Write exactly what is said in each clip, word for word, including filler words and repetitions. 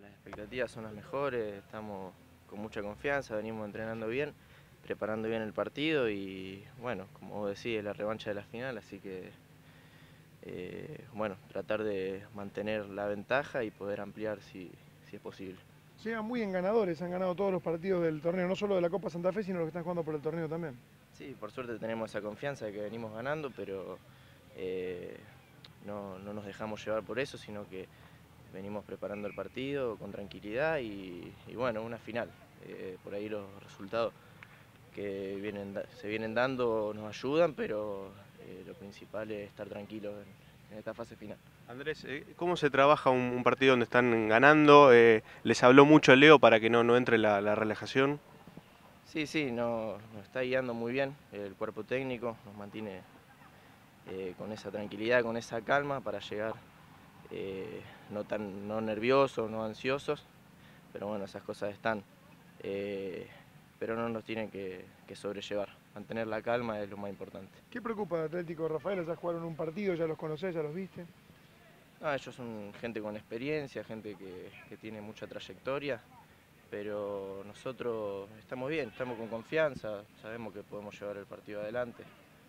Las expectativas son las mejores, estamos con mucha confianza, venimos entrenando bien, preparando bien el partido y bueno, como vos decís, es la revancha de la final, así que eh, bueno, tratar de mantener la ventaja y poder ampliar si, si es posible. Llegan muy en ganadores, han ganado todos los partidos del torneo, no solo de la Copa Santa Fe, sino los que están jugando por el torneo también. Sí, por suerte tenemos esa confianza de que venimos ganando, pero eh, no, no nos dejamos llevar por eso, sino que venimos preparando el partido con tranquilidad y, y bueno, una final. Eh, por ahí los resultados que vienen, se vienen dando nos ayudan, pero eh, lo principal es estar tranquilos en, en esta fase final. Andrés, eh, ¿cómo se trabaja un, un partido donde están ganando? Eh, ¿les habló mucho Leo para que no, no entre la, la relajación? Sí, sí, no, nos está guiando muy bien el cuerpo técnico, nos mantiene eh, con esa tranquilidad, con esa calma para llegar eh, no tan no nerviosos, no ansiosos, pero bueno, esas cosas están. Eh, pero no nos tienen que, que sobrellevar. Mantener la calma es lo más importante. ¿Qué preocupa de Atlético Rafaela? Ya jugaron un partido, ya los conocés, ya los viste. No, ellos son gente con experiencia, gente que, que tiene mucha trayectoria, pero nosotros estamos bien, estamos con confianza, sabemos que podemos llevar el partido adelante.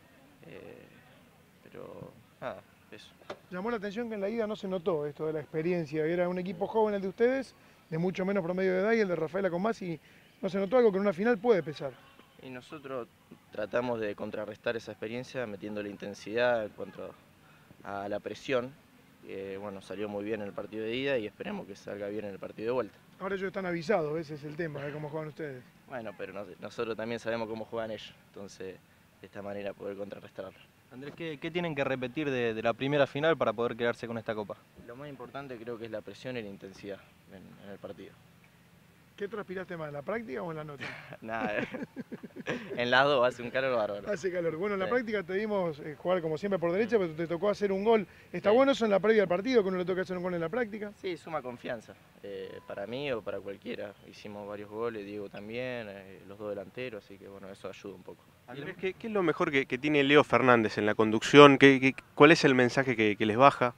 Eh, pero nada, eso. Llamó la atención que en la ida no se notó esto de la experiencia, era un equipo joven el de ustedes, de mucho menos promedio de edad, y el de Rafaela con más, y no se notó algo que en una final puede pesar. Y nosotros tratamos de contrarrestar esa experiencia metiéndole intensidad en cuanto a la presión. Eh, bueno, salió muy bien en el partido de ida y esperemos que salga bien en el partido de vuelta. Ahora ellos están avisados, ese es el tema, de cómo juegan ustedes. Bueno, pero nos- nosotros también sabemos cómo juegan ellos, entonces de esta manera poder contrarrestarlo. Andrés, ¿qué, qué tienen que repetir de, de la primera final para poder quedarse con esta copa? Lo más importante creo que es la presión y la intensidad en, en el partido. ¿Qué transpiraste más, en la práctica o en la nota? Nada, en las dos hace un calor bárbaro. Hace calor. Bueno, en la Sí. práctica te vimos eh, jugar como siempre por derecha, pero te tocó hacer un gol. ¿Está Sí. bueno eso en la previa del partido, que uno le toca hacer un gol en la práctica? Sí, suma confianza, eh, para mí o para cualquiera. Hicimos varios goles, Diego también, eh, los dos delanteros, así que bueno, eso ayuda un poco. Andrés, ¿qué, qué es lo mejor que, que tiene Leo Fernández en la conducción? ¿Qué, qué- cuál es el mensaje que, que les baja?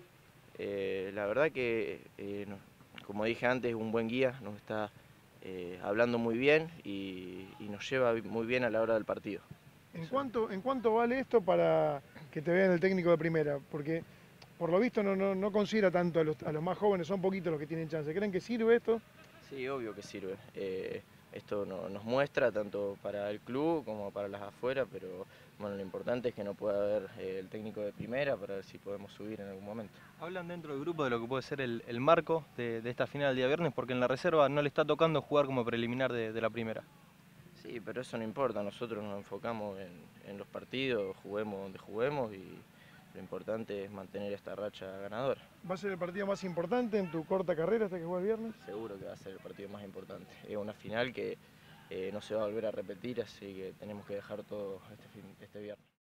Eh, la verdad que, eh, no- como dije antes, es un buen guía, nos está eh, hablando muy bien y, y nos lleva muy bien a la hora del partido. ¿En cuánto, ¿En cuánto vale esto para que te vean el técnico de primera? Porque por lo visto no, no, no considera tanto a los, a los más jóvenes, son poquitos los que tienen chance. ¿Creen que sirve esto? Sí, obvio que sirve. Eh, esto no- nos muestra tanto para el club como para las afueras, pero bueno, lo importante es que no pueda haber eh, el técnico de primera para ver si podemos subir en algún momento. Hablan dentro del grupo de lo que puede ser el, el marco de, de esta final del día viernes, porque en la reserva no le está tocando jugar como preliminar de, de la primera. Sí, pero eso no importa, nosotros nos enfocamos en, en los partidos, juguemos donde juguemos y lo importante es mantener esta racha ganadora. ¿Va a ser el partido más importante en tu corta carrera hasta que juegue el viernes? Seguro que va a ser el partido más importante. Es una final que eh, no se va a volver a repetir, así que tenemos que dejar todo este, fin, este viernes.